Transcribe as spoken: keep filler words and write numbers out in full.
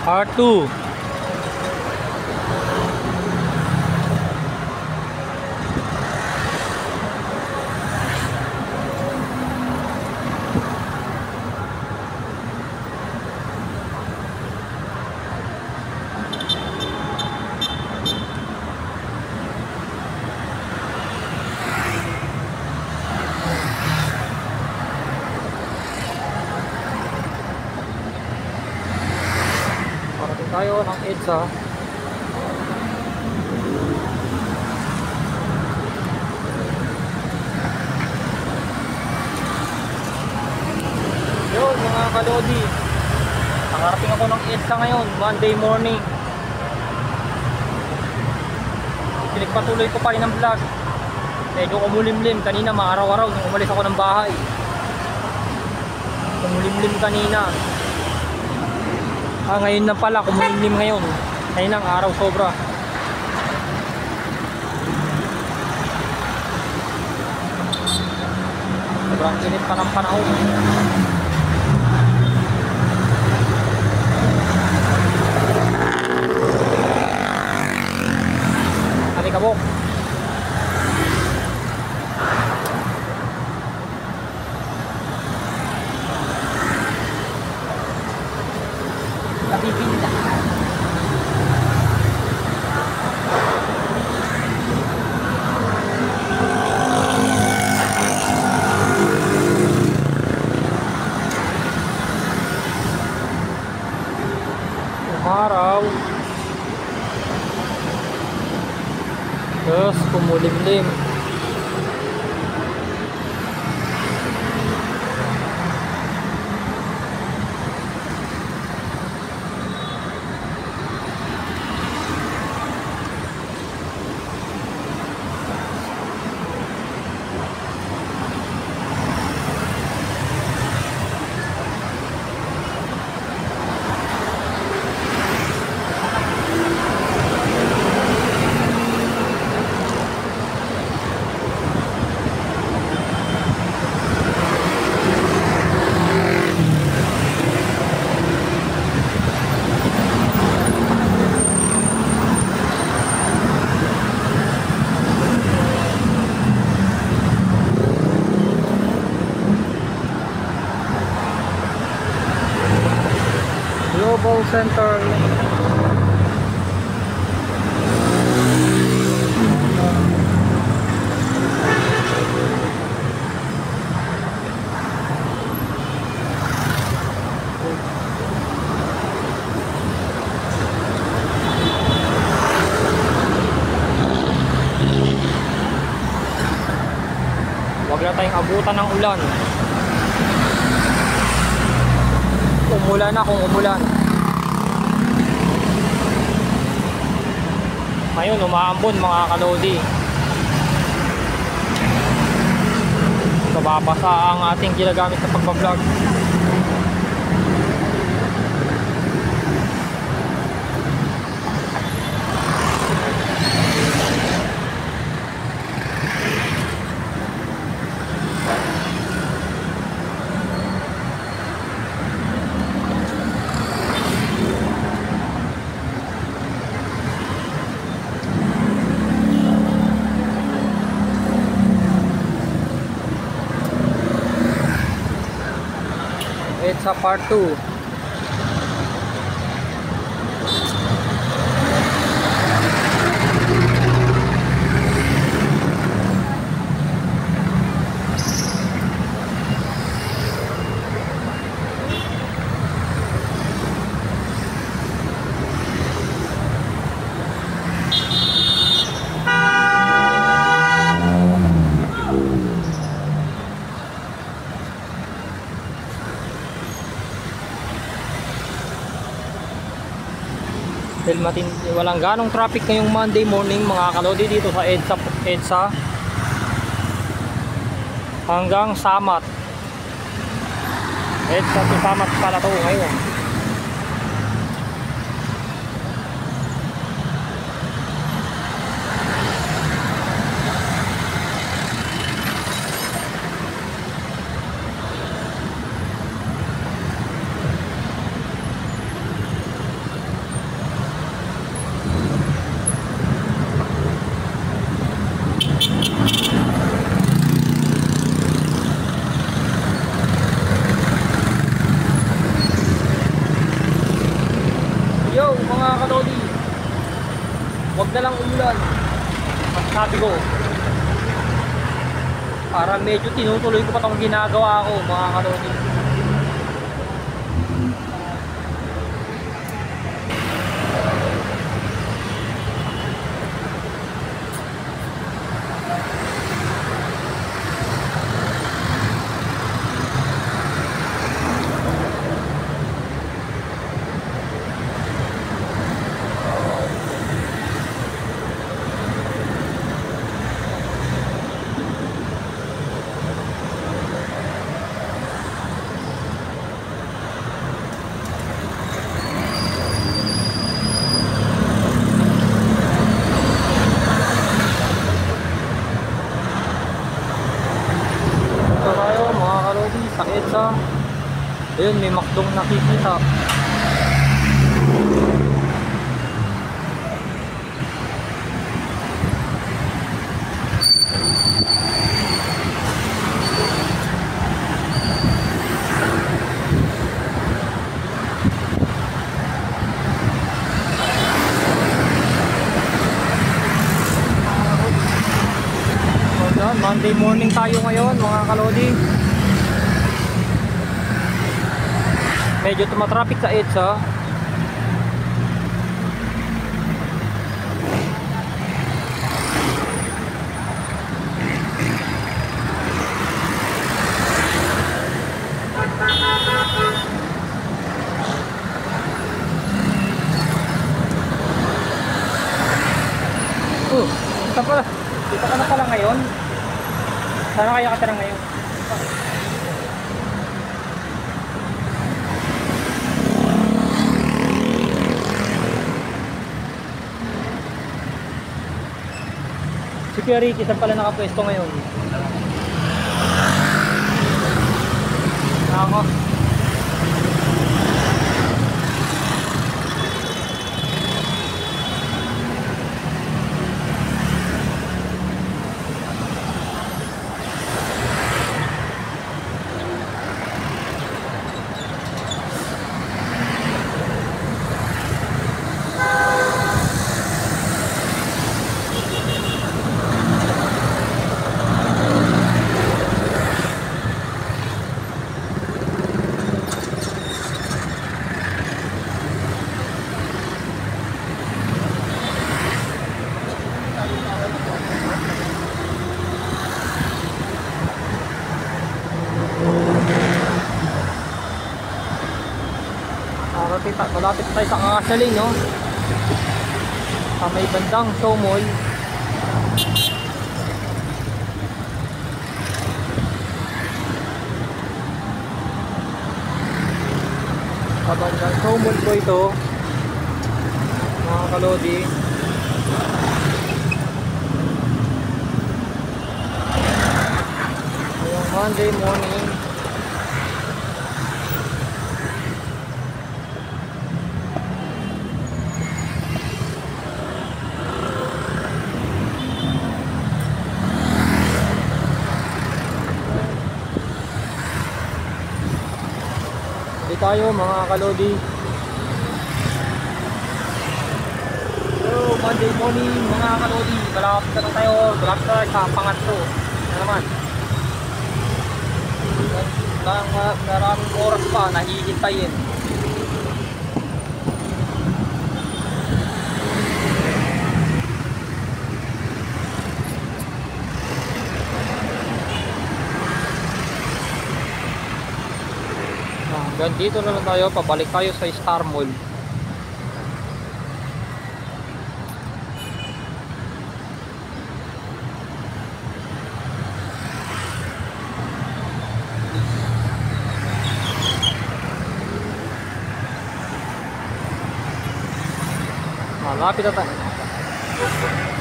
R two. Tayo ng EDSA. Yun mga kalodi, nakarating ako ng EDSA ngayon, Monday morning. Pinagpatuloy ko pa rin ang vlog. Medyo kumulimlim kanina, maaraw-araw nung umalis ako ng bahay. Kumulimlim kanina. Ah, ngayon na pala, kumulimlim ngayon. Ngayon ang araw sobra. Sobrang init pa ng panahon. Alikabok. Napipinda. Umaraw. Terus kumulimlim. Global Center. Huwag na tayong abutan ng ulan. Umulan na kung umulan. Ngayon umaambon mga kalodi. Kababasa ang ating ginagamit sa pagbablog. EDSA part two. Dahil matindi, walang ganong traffic ngayong Monday morning mga kalodi dito sa EDSA, EDSA hanggang Samat. EDSA to Samat pala to ngayon. nagdalang umulan. At sabi ko, para medyo tinutuloy ko pa itong ginagawa ko mga kalodi. Sa EDSA, ayun, may makdong nakikita. So, Monday morning tayo ngayon mga kalodi. Medyo tumatraffic sa EDSA. Oh, dito pala. Dito ka na pala ngayon. Sana kaya katira ngayon. Si Kuya Ricky, saan pala nakapwesto ngayon? Ako. Malapit tayo sa Kakasaling, no? Sa may bandang show mall. Sa bandang show mall po ito mga kalodi. Ngayong Monday morning. Tayo mga kalodi. So Monday morning mga kalodi, malapit na tayo, malapit na sa pangatlo na naman. Maraming oras pa nahihintayin. Dito naman tayo, pabalik tayo sa Star Mall. Malapit na tayo.